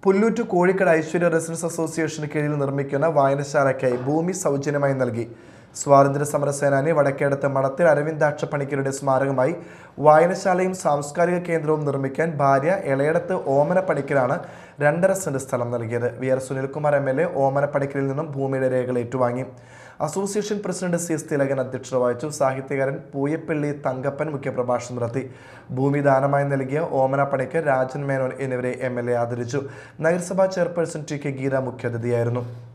പുല്ലൂറ്റ് കോഴിക്കട ഐശ്വര്യ റെസിഡൻസ് അസോസിയേഷന് കീഴിൽ നിർമ്മിക്കുന്ന വായനശാലയ്ക്കായി ഭൂമി സൗജന്യമായി നൽകി. സ്വാതന്ത്ര്യ സമര സേനാനി വടക്കേടത്ത് മഠത്തിൽ അരവിന്ദാക്ഷ പണിക്കരുടെ സ്മാരകമായി വായനശാലയും സാംസ്കാരിക കേന്ദ്രവും നിർമ്മിക്കാൻ ഭാര്യ എളയടത്ത് ഓമന പണിക്കരാണ് 2.5 സെന്റ് സ്ഥലം നൽകിയത്. വി.ആർ. സുനിൽകുമാർ MLA ഓമന പണിക്കരിൽ നിന്നും ഭൂമിയുടെ രേഖകൾ ഏറ്റുവാങ്ങി. അസോസിയേഷൻ പ്രസിഡന്റ് CS തിലകൻ അധ്യക്ഷത വഹിച്ചു. സാഹിത്യകാരൻ പൂയപ്പള്ളി തങ്കപ്പൻ മുഖ്യപ്രഭാഷണം നടത്തി. ഭൂമി ദാനമായി നൽകിയ ഓമന പണിക്കർ, രാജൻ മേനോൻ എന്നിവരെ MLA ആദരിച്ചു. നഗരസഭാ ചെയർപേഴ്സൺ TK ഗീത മുഖ്യാതിഥിയായിരുന്നു.